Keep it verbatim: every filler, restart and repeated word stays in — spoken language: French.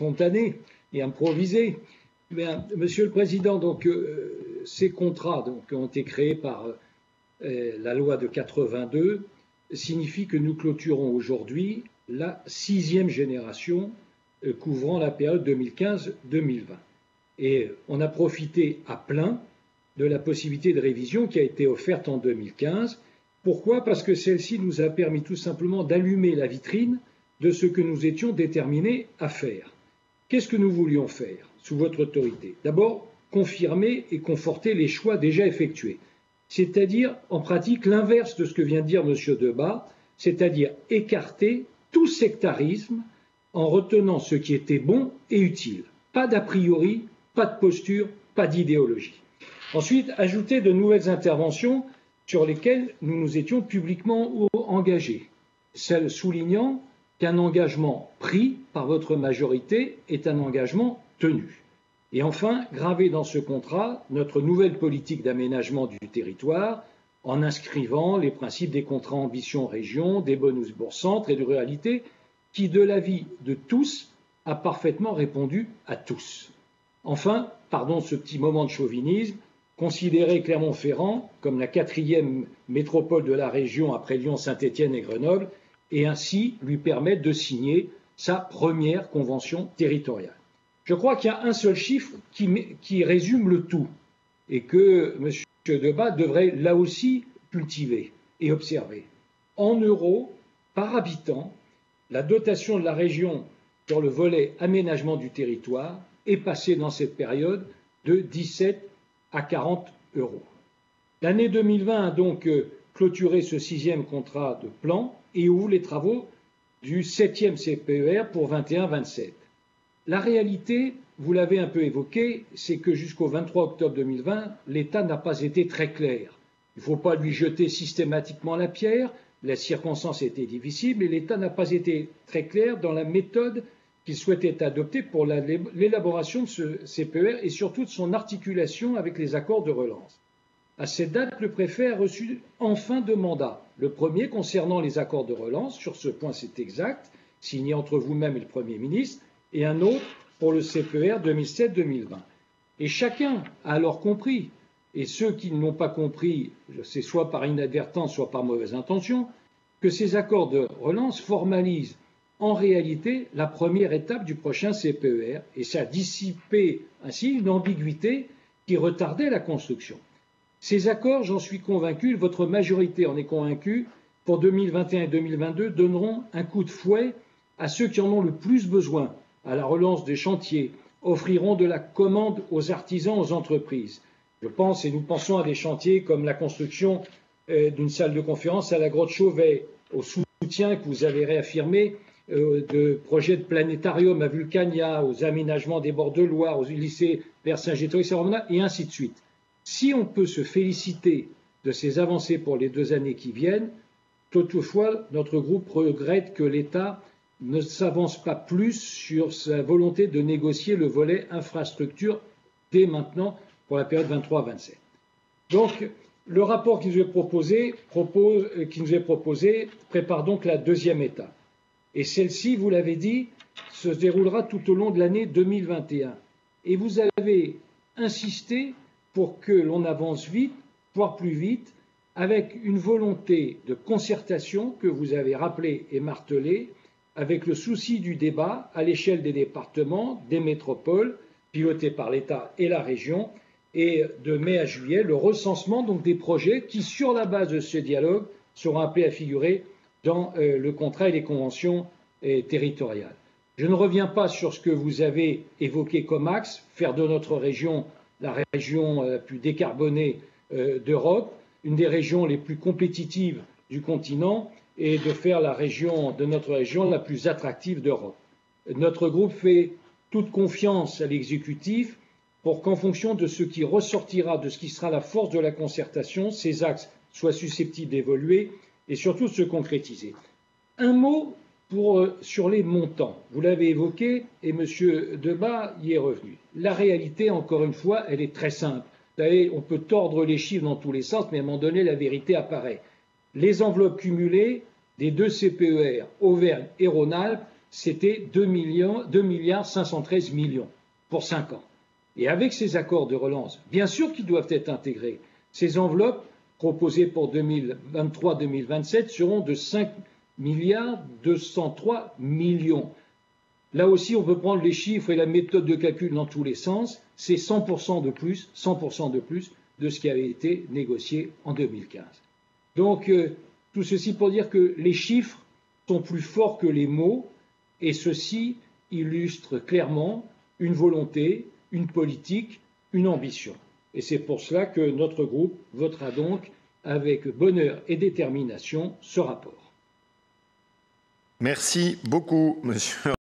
spontané et improvisé. Bien, Monsieur le Président, donc, euh, ces contrats donc, ont été créés par euh, la loi de quatre-vingt-deux signifient que nous clôturons aujourd'hui la sixième génération euh, couvrant la période deux mille quinze deux mille vingt. Et on a profité à plein de la possibilité de révision qui a été offerte en deux mille quinze. Pourquoi? Parce que celle-ci nous a permis tout simplement d'allumer la vitrine de ce que nous étions déterminés à faire. Qu'est-ce que nous voulions faire sous votre autorité? D'abord, confirmer et conforter les choix déjà effectués, c'est-à-dire en pratique l'inverse de ce que vient de dire M. Debat, c'est-à-dire écarter tout sectarisme en retenant ce qui était bon et utile. Pas d'a priori, pas de posture, pas d'idéologie. Ensuite, ajouter de nouvelles interventions sur lesquelles nous nous étions publiquement engagés, celles soulignant qu'un engagement pris par votre majorité est un engagement tenu. Et enfin, graver dans ce contrat notre nouvelle politique d'aménagement du territoire en inscrivant les principes des contrats ambition région, des bonus bourg-centre et de ruralité qui, de l'avis de tous, a parfaitement répondu à tous. Enfin, pardon ce petit moment de chauvinisme, considérer Clermont-Ferrand comme la quatrième métropole de la région après Lyon, Saint-Étienne et Grenoble et ainsi lui permettre de signer sa première convention territoriale. Je crois qu'il y a un seul chiffre qui, qui résume le tout et que M. Debat devrait là aussi cultiver et observer. En euros par habitant, la dotation de la région sur le volet aménagement du territoire est passée dans cette période de dix-sept à quarante euros. L'année deux mille vingt a donc clôturé ce sixième contrat de plan et ouvre les travaux du septième C P E R pour vingt et un vingt-sept. La réalité, vous l'avez un peu évoqué, c'est que jusqu'au vingt-trois octobre deux mille vingt, l'État n'a pas été très clair. Il ne faut pas lui jeter systématiquement la pierre, les circonstances étaient difficiles, mais l'État n'a pas été très clair dans la méthode qu'il souhaitait adopter pour l'élaboration de ce C P E R et surtout de son articulation avec les accords de relance. À cette date, le préfet a reçu enfin deux mandats. Le premier concernant les accords de relance, sur ce point c'est exact, signé entre vous-même et le Premier ministre, et un autre pour le C P E R deux mille sept deux mille vingt. Et chacun a alors compris, et ceux qui ne l'ont pas compris, c'est soit par inadvertance, soit par mauvaise intention, que ces accords de relance formalisent en réalité la première étape du prochain C P E R, et ça a dissipé ainsi une ambiguïté qui retardait la construction. Ces accords, j'en suis convaincu, votre majorité en est convaincue, pour deux mille vingt et un et deux mille vingt-deux donneront un coup de fouet à ceux qui en ont le plus besoin, à la relance des chantiers, offriront de la commande aux artisans, aux entreprises. Je pense et nous pensons à des chantiers comme la construction euh, d'une salle de conférence à la grotte Chauvet, au soutien que vous avez réaffirmé euh, de projets de planétarium à Vulcania, aux aménagements des bords de Loire, aux lycées Vercingétorix et ainsi de suite. Si on peut se féliciter de ces avancées pour les deux années qui viennent, toutefois, notre groupe regrette que l'État ne s'avance pas plus sur sa volonté de négocier le volet infrastructure dès maintenant pour la période vingt-trois vingt-sept. Donc, le rapport qui nous est proposé, propose, qui nous est proposé prépare donc la deuxième étape. Et celle-ci, vous l'avez dit, se déroulera tout au long de l'année deux mille vingt et un. Et vous avez insisté pour que l'on avance vite, voire plus vite, avec une volonté de concertation que vous avez rappelée et martelée, avec le souci du débat à l'échelle des départements, des métropoles, pilotés par l'État et la région, et de mai à juillet, le recensement donc des projets qui, sur la base de ce dialogue, seront appelés à figurer dans euh, le contrat et les conventions euh, territoriales. Je ne reviens pas sur ce que vous avez évoqué comme axe, faire de notre région la région la plus décarbonée euh, d'Europe, une des régions les plus compétitives du continent, et de faire la région de notre région la plus attractive d'Europe. Notre groupe fait toute confiance à l'exécutif pour qu'en fonction de ce qui ressortira, de ce qui sera la force de la concertation, ces axes soient susceptibles d'évoluer et surtout de se concrétiser. Un mot pour, euh, sur les montants. Vous l'avez évoqué et M. Debat y est revenu. La réalité, encore une fois, elle est très simple. Vous savez, on peut tordre les chiffres dans tous les sens, mais à un moment donné, la vérité apparaît. Les enveloppes cumulées des deux C P E R, Auvergne et Rhône-Alpes, c'était deux milliards cinq cent treize millions pour cinq ans. Et avec ces accords de relance, bien sûr qu'ils doivent être intégrés. Ces enveloppes proposées pour deux mille vingt-trois deux mille vingt-sept seront de cinq milliards deux cent trois millions. Là aussi, on peut prendre les chiffres et la méthode de calcul dans tous les sens. C'est cent pour cent de plus, cent pour cent de plus de ce qui avait été négocié en deux mille quinze. Donc, euh, tout ceci pour dire que les chiffres sont plus forts que les mots, et ceci illustre clairement une volonté, une politique, une ambition. Et c'est pour cela que notre groupe votera donc avec bonheur et détermination ce rapport. Merci beaucoup, monsieur.